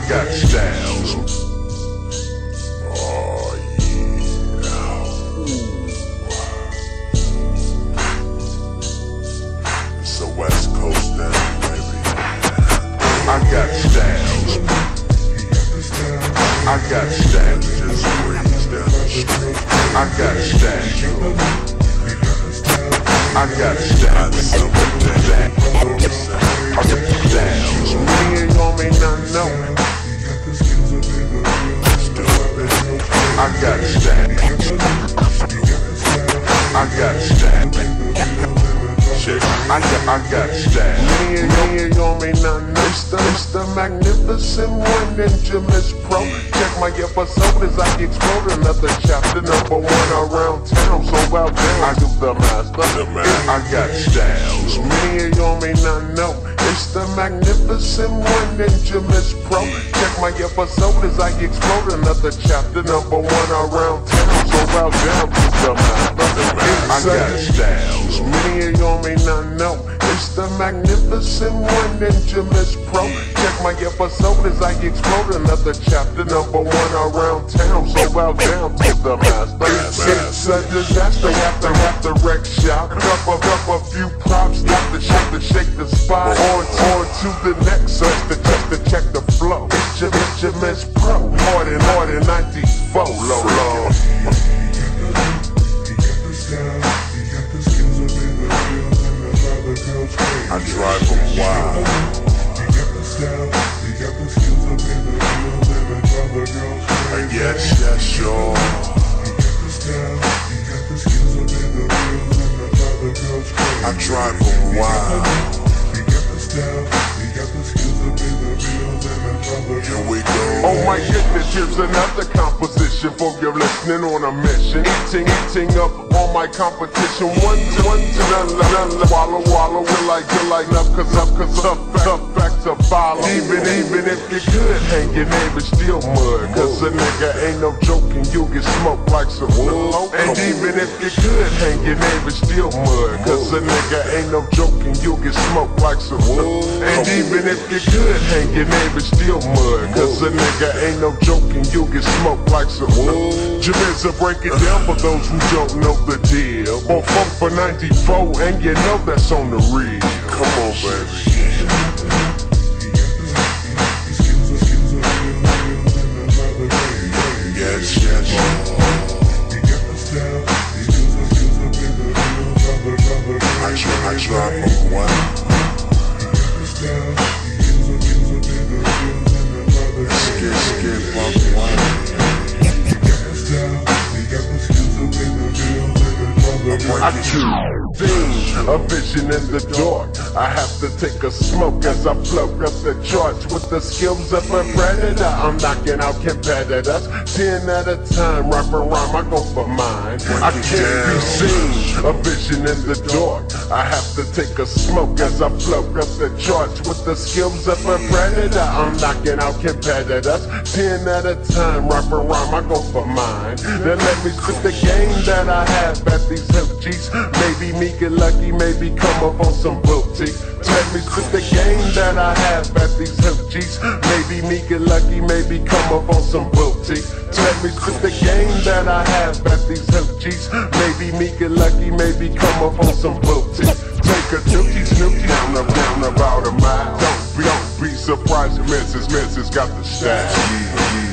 got styles. Oh yeah. It's a West Coast thing, baby. I got styles. I got styles. Just breeze down the street. I got styles. I got styles. Me ain't gon' make nothing know. I got styles. I got styles. I got styles. Me ain't gon' make nothing know. It's the magnificent one, Ninja Miss Pro. Check my episode as I explode another chapter, #1 around town. So about damn, I do the master. I got styles. Me ain't gon' make nothing know. It's the magnificent one, Ninja Miss Pro. Check my episode as I explode another chapter, #1 around town. So about damn, do the master. I got styles. Me ain't gon' make nothing know. It's the magnificent one, Ninja Miss Pro. Check my episode as I explode another chapter, #1 around town. So about down to the master. It's a disaster after wreck shop. Up a few props, got to shake the spot. On to the next, just to check the flow. It's your Miss Pro. Hard in 94, low. I drive them wild. Yes, y'all. I drive them wild. Here we go. Oh my goodness, here's another composition for your listening on a mission. Eating up all my competition. One to none. Wallow, will I up, cause up, back to follow. Even if you could hang your neighbor still mud. Cause a nigga ain't no joking, you get smoked like some wood. And even if you could hang your neighbor still mud. Cause a nigga ain't no joking, you get smoked like some wood. And even if you could hang your neighbor still mud. Cause a nigga ain't no joking, you get smoked like some wood. Jamaica, break it down for those who don't know the deal. On funk for 94, and you know that's on the real. Come on, baby. Yes. I drop them wild. Skip up wild. I choose a vision in the dark. I have to take a smoke as I float up the charts with the skills of a predator. I'm knocking out competitors 10 at a time. Rhyme, I go for mine. I can't be seen. A vision in the dark. I have to take a smoke as I float up the charts with the skills of a predator. I'm knocking out competitors 10 at a time. Rhyme, I go for mine. Then let me spit the game that I have at these hip G's. Maybe me get lucky, maybe come up on some booty. Let me spit the game that I have at these hip G's. Maybe me get lucky, maybe come up on some booty. Let me spit the game that I have at these hip G's. Maybe me get lucky, maybe come up on some booty. Take a snooty down about a mile. Don't be surprised if Mrs. got the style.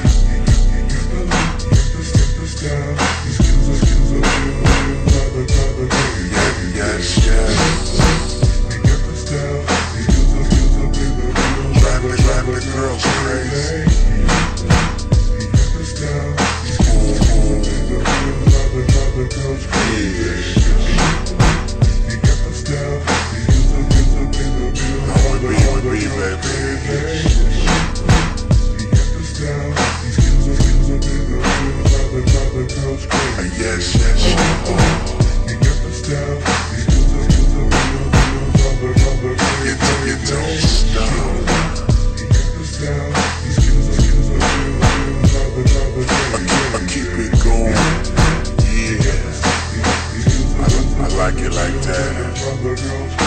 Drive the girls crazy. I like it like that.